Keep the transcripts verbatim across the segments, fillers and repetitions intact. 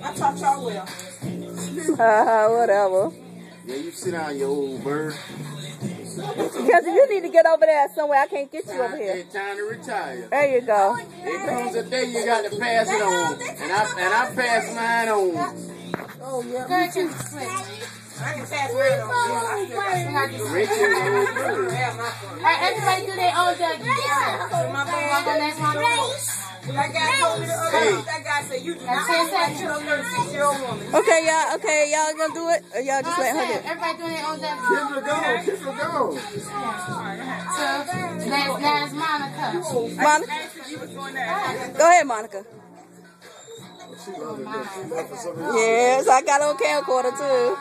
I taught y'all well. Haha, whatever. Yeah, you sit down, you old bird. Because you need to get over there somewhere. I can't get you over here. It's time to retire. There you go. It comes a day you got to pass it on. And I and I pass mine on. Oh, yeah. Girl, you sweet. I can pass mine on. Rich is an old bird. Everybody do their own Dougie. My boy, that guy told me the other day, that guy said, you do not want to a thirty-six-year-old woman. Okay, y'all. Okay, y'all gonna do it? Or y'all just let her do it? Everybody do their own Dougie. Kiss her go, kiss her go. So, now, now it's Monica. Monica? Go ahead, Monica. Yes, I got on camcorder too.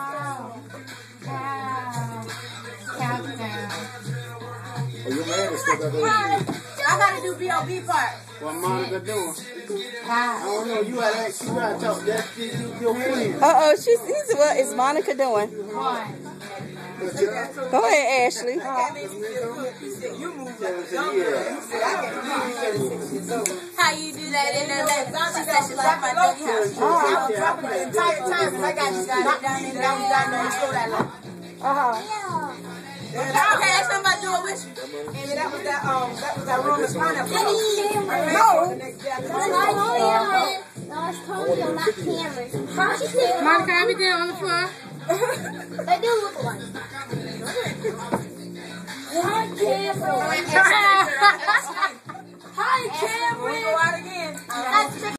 Count it down. Oh, your man is still got those. I gotta do B O B part. What Monica doing? I don't know. You gotta ask. You gotta talk. That's your friend. Uh oh, she's. He's, what is Monica doing? One. Go ahead, Ashley. That made me feel good. He said, you move like a young girl. He said, I can be thirty-six years old. How you do that in the left? She said she like my doggy house. I was dropping the entire time and I got you got down there. I was down there and slow that long. Uh-huh. Okay, ask them about doing with you. And that was that, um, that was that Roman pineapple. No! No, it's Tony on that camera. Monica, everything on the floor. They do look alike. Hi, Cameron. Hi, Cameron. We go out again.